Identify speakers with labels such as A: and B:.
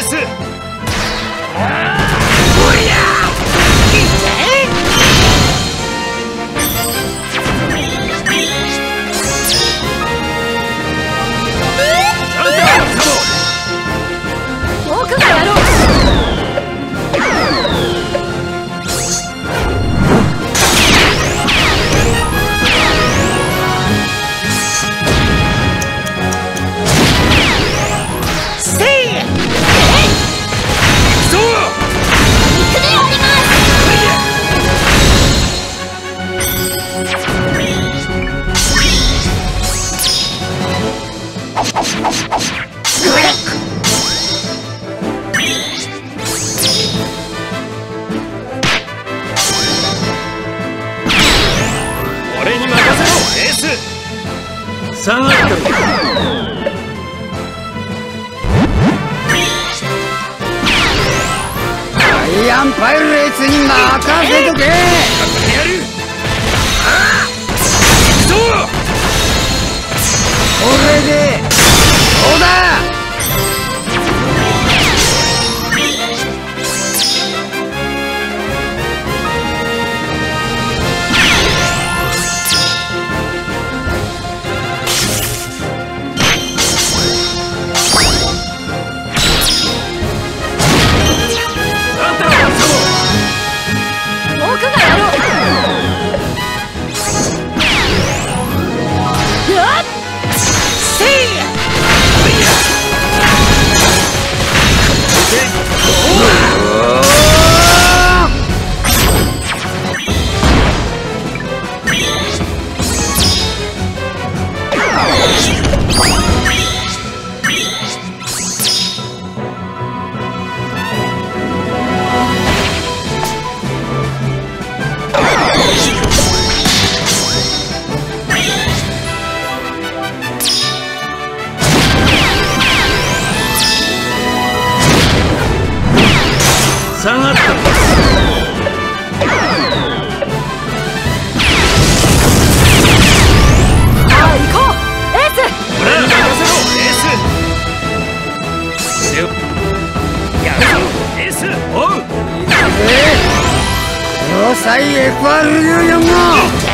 A: ス。
B: 僕がやろう。
A: 俺に任せろエース。下がってる。
C: ダイアンパイレーツに任せとけ。
A: やる。行くぞ。
C: これでどうだ。
B: 僕がやろう。
A: 下がってる。
B: 行こうエース。
A: 俺に任せろエース。やるぞエース。おう。
C: いいぜ。この際エクアルユーヨンが